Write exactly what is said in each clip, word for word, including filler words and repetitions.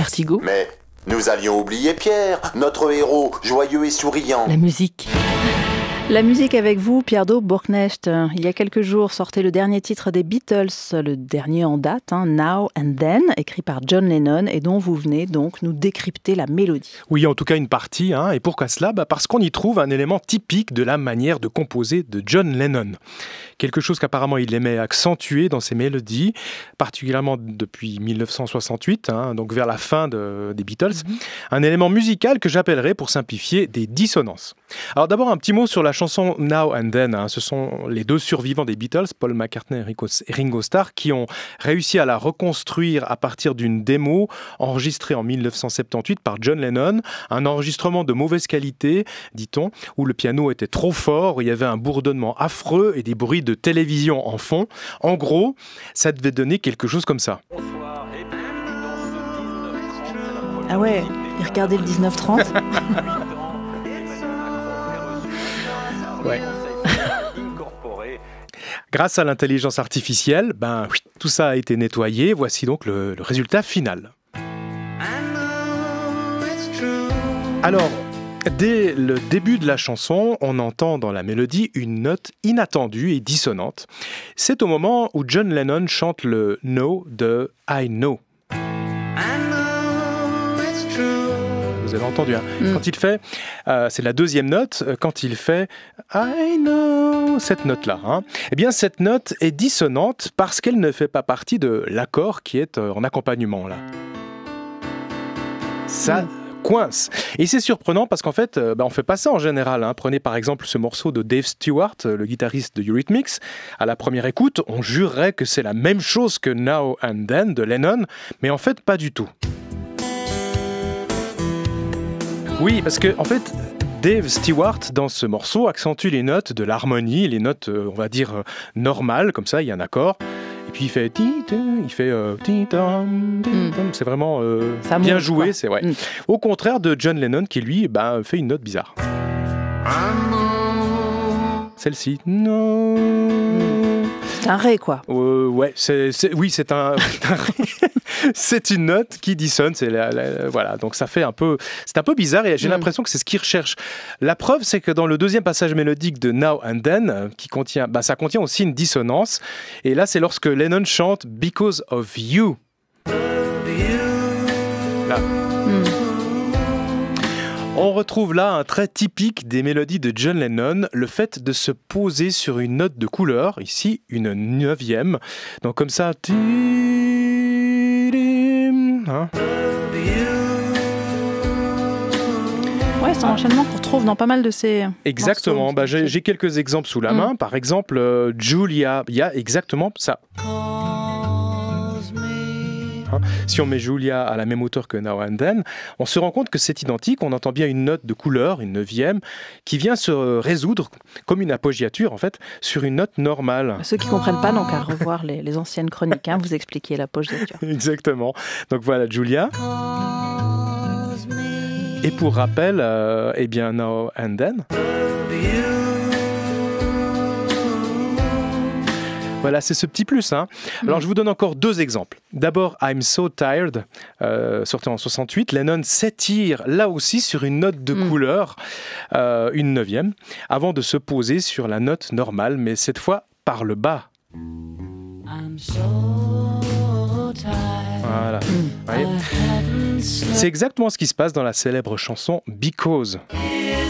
Vertigo. Mais nous allions oublier Pierre, notre héros, joyeux et souriant. La musique. La musique avec vous, Pierre Do Bourknecht. Il y a quelques jours sortait le dernier titre des Beatles, le dernier en date, hein, Now and Then, écrit par John Lennon et dont vous venez donc nous décrypter la mélodie. Oui, en tout cas une partie. Hein, et pourquoi cela ? Bah parce qu'on y trouve un élément typique de la manière de composer de John Lennon. Quelque chose qu'apparemment il aimait accentuer dans ses mélodies, particulièrement depuis dix-neuf cent soixante-huit, hein, donc vers la fin de, des Beatles. Mm-hmm. Un élément musical que j'appellerais, pour simplifier, des dissonances. Alors d'abord un petit mot sur la chanson Now and Then. Hein. Ce sont les deux survivants des Beatles, Paul McCartney et Ringo Starr, qui ont réussi à la reconstruire à partir d'une démo enregistrée en dix-neuf cent soixante-dix-huit par John Lennon. Un enregistrement de mauvaise qualité, dit-on, où le piano était trop fort, où il y avait un bourdonnement affreux et des bruits de télévision en fond. En gros, ça devait donner quelque chose comme ça. Ah ouais, il regardait le dix-neuf trente. Ouais. Grâce à l'intelligence artificielle, ben, oui, tout ça a été nettoyé. Voici donc le, le résultat final. Alors, dès le début de la chanson, on entend dans la mélodie une note inattendue et dissonante. C'est au moment où John Lennon chante le « No » de « I Know ». Vous avez entendu, hein. Mm. Quand il fait, euh, c'est la deuxième note, quand il fait « I know », cette note-là, hein, eh bien cette note est dissonante parce qu'elle ne fait pas partie de l'accord qui est en accompagnement, là. Ça... Mm. coince. Et c'est surprenant parce qu'en fait, euh, bah, on ne fait pas ça en général. Hein. Prenez par exemple ce morceau de Dave Stewart, le guitariste de Eurythmics. À la première écoute, on jurerait que c'est la même chose que Now and Then de Lennon, mais en fait, pas du tout. Oui, parce que en fait, Dave Stewart, dans ce morceau, accentue les notes de l'harmonie, les notes, euh, on va dire, euh, normales, comme ça, il y a un accord. Et puis il fait il fait euh, c'est vraiment euh, bien monte, joué, quoi. C'est ouais. Mm. Au contraire de John Lennon qui lui bah, fait une note bizarre. Celle-ci. Non. Mm. C'est un ré quoi. Euh, ouais, c'est, c'est oui, c'est un, un ré. C'est une note qui dissonne, c'est la, la, voilà, donc ça fait un peu, c'est un peu bizarre et j'ai mm. l'impression que c'est ce qu'il recherche. La preuve, c'est que dans le deuxième passage mélodique de Now and Then, qui contient, bah, ça contient aussi une dissonance. Et là, c'est lorsque Lennon chante Because of You. Là. Mm. On retrouve là un trait typique des mélodies de John Lennon, le fait de se poser sur une note de couleur, ici une neuvième. Donc comme ça. Hein. Ouais, c'est un enchaînement qu'on retrouve dans pas mal de ces. Exactement. Bah, j'ai, j'ai quelques exemples sous la main. Mm. Par exemple, euh, Julia, il y a exactement ça. Hein. Si on met Julia à la même hauteur que Now and Then, on se rend compte que c'est identique. On entend bien une note de couleur, une neuvième, qui vient se résoudre comme une appoggiature en fait sur une note normale. Ceux qui ne comprennent pas n'ont qu'à revoir les, les anciennes chroniques. Hein, vous expliquez l'appoggiature. Exactement. Donc voilà Julia. Et pour rappel, euh, eh bien Now and Then. Voilà, c'est ce petit plus. Hein. Alors, mmh. je vous donne encore deux exemples. D'abord, I'm So Tired, euh, sorti en soixante-huit. Lennon s'étire là aussi sur une note de mmh. couleur, euh, une neuvième, avant de se poser sur la note normale, mais cette fois par le bas. I'm so tired. Voilà. Mmh. Voyez, c'est exactement ce qui se passe dans la célèbre chanson Because. Et,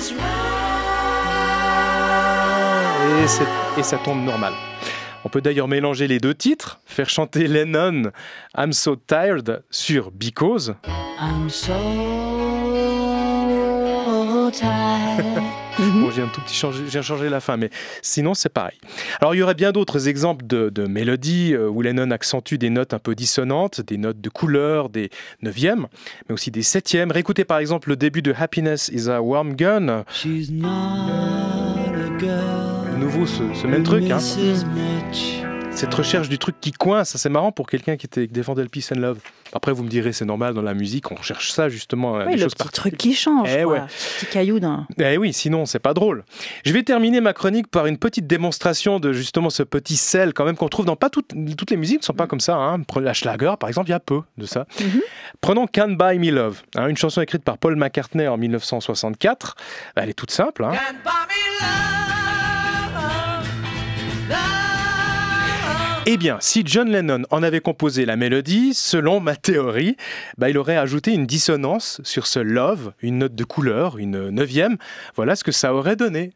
c'est, et ça tombe normal. On peut d'ailleurs mélanger les deux titres, faire chanter Lennon I'm So Tired sur Because. I'm so tired. Bon, j'ai un tout petit changé, j'ai changé la fin, mais sinon c'est pareil. Alors il y aurait bien d'autres exemples de, de mélodies où Lennon accentue des notes un peu dissonantes, des notes de couleur, des neuvièmes, mais aussi des septièmes. Réécoutez par exemple le début de Happiness is a Warm Gun. She's not a girl. Nouveau ce, ce même truc, hein. Cette recherche du truc qui coince, c'est marrant pour quelqu'un qui, était, qui défendait le peace and love. Après, vous me direz, c'est normal dans la musique, on recherche ça justement. Oui, le petit truc qui change, eh quoi. Ouais. Le petit caillou d'un... Eh oui, sinon, c'est pas drôle. Je vais terminer ma chronique par une petite démonstration de justement ce petit sel quand même qu'on trouve dans pas toutes, toutes les musiques, ne sont pas comme ça. Hein. La Schlager, par exemple, il y a peu de ça. Mm-hmm. Prenons Can't Buy Me Love, hein, une chanson écrite par Paul McCartney en mille neuf cent soixante-quatre. Elle est toute simple. Hein. Can't buy me love, love. Eh bien, si John Lennon en avait composé la mélodie, selon ma théorie, bah, il aurait ajouté une dissonance sur ce love, une note de couleur, une neuvième. Voilà ce que ça aurait donné.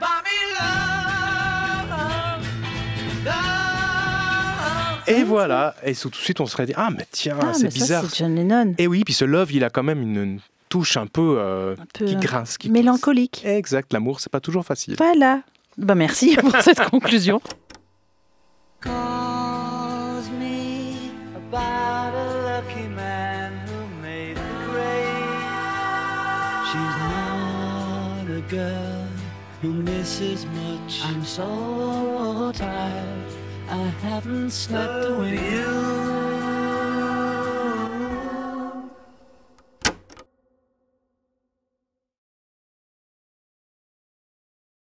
Et voilà, et tout de suite on se serait dit, ah mais tiens, ah, c'est mais bizarre. Ça, c'est John Lennon. Et oui, puis ce love, il a quand même une, une touche un peu, euh, un peu qui grince. Qui mélancolique. Grince. Exact, l'amour, c'est pas toujours facile. Voilà. Bah, merci pour cette conclusion. Calls me about a lucky man who made the grade. She's not a girl who misses much. I'm so tired, I haven't slept a wink.